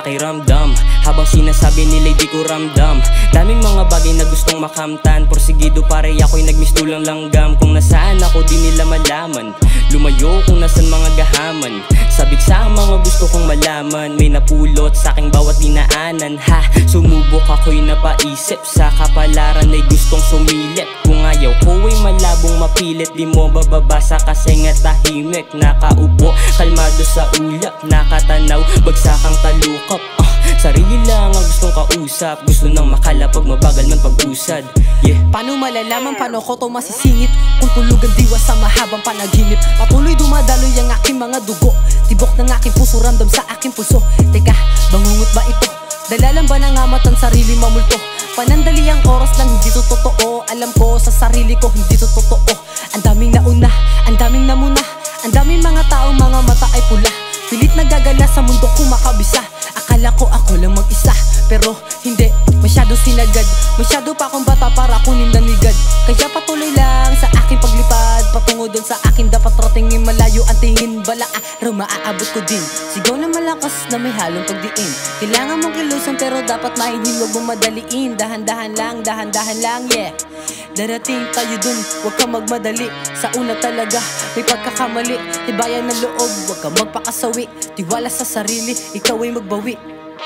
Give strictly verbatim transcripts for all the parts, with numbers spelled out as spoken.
pakiramdam. Habang sinasabi nila'y di ko ramdam. Daming mga bagay na gustong makamtan. Porsigido pare ako'y nagmiss dulang langgam. Kung nasaan ako di nila malaman. Lumayo kung nasan mga gahaman. Sabik sa mga gusto kong malaman. May napulot sa aking bawat dinaanan. Ha, sumubok ako'y napaisip. Sa kapalaran ay gustong sumilip. Kung ayaw ko ay malabong mapilit. Di mo bababasa kasi nga tahimik. Nakaupo, kalmado sa ulap. Nakatanaw, bagsakang talukap. uh, Sarili lang ang gustong kausap. Gusto nang makala pag mabagal man pag-usad. Yeah. Paano malalaman, paano ko to masisingit? Kung tulog ang diwa sa mahabang panaginip. Patuloy dumadaloy ang aking mga dugo. Tibok ng aking puso, ramdam sa aking puso. Teka, bangungot ba ito? Dalalan ba ng amat ang sarili mamulto? Panandali ang oras lang, hindi to totoo. Alam ko sa sarili ko, hindi to totoo. Ang daming nauna, ang daming namuna. Ang daming mga taong mga mata ay pula. Pilit nagagala sa mundo kumakabisa. Akala ko ako lang mag-isa, pero hindi, masyado sinagad. Masyado pa akong bata para kunin nanigad. Kaya patuloy lang sa aking paglipad. Patungo dun sa akin dapat ratingin. Malayo ang tingin, bala araw maaabot ko din. Sigaw na malakas na may halong pagdiin. Kailangan mong kilusan pero dapat mahinhin. Huwag mong madaliin, dahan-dahan lang, dahan-dahan lang, yeah. Darating tayo dun, huwag kang magmadali. Sa una talaga, may pagkakamali. Tibayan ng loob, huwag kang magpakasawi. Tiwala sa sarili, ikaw ay magbawi.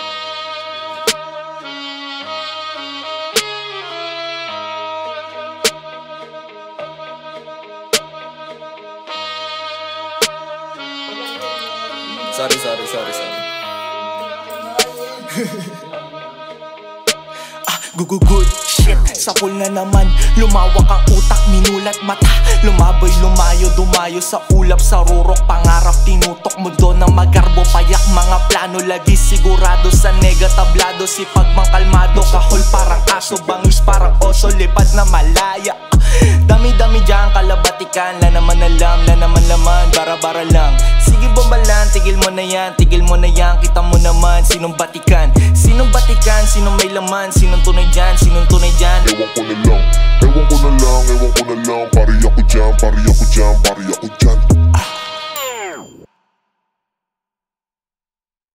Sorry, sorry, sorry, sorry. Ah, gugugud, shit, sapul na naman. Lumawak ang utak, minulat mata. Lumaboy, lumayo, dumayo sa ulap, sa rurok. Pangarap, tinutok mo doon ng magarbo. Payak mga plano, lagi sigurado sa nega tablado. Sipag mang kalmado, kahol parang aso. Bangis parang oso, lipad na malaya. Dami-dami dyan kalabatikan. La naman alam, la naman laman, bara-bara lang. Sige bombalan, tigil mo na yan, tigil mo na yan. Kita mo naman, sinong batikan? Sinong batikan, sinong may laman? Sinong tunay dyan, sinong tunay dyan? Ewan ko na lang, ewan ko na lang, ewan ko na lang. Pari ako dyan, pari ako dyan, pari ako dyan.